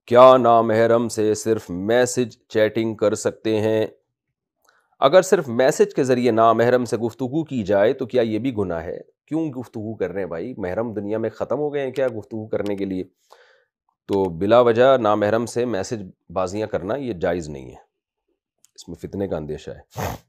क्या नामहरम से सिर्फ मैसेज चैटिंग कर सकते हैं? अगर सिर्फ मैसेज के ज़रिए नामहरम से गुफ्तगू की जाए तो क्या ये भी गुनाह है? क्यों गुफ्तगू कर रहे हैं भाई? महरम दुनिया में ख़त्म हो गए हैं क्या गुफ्तगू करने के लिए? तो बिला वजह नामहरम से मैसेज बाज़ियाँ करना ये जायज़ नहीं है। इसमें फ़ितने का अंदेशा है।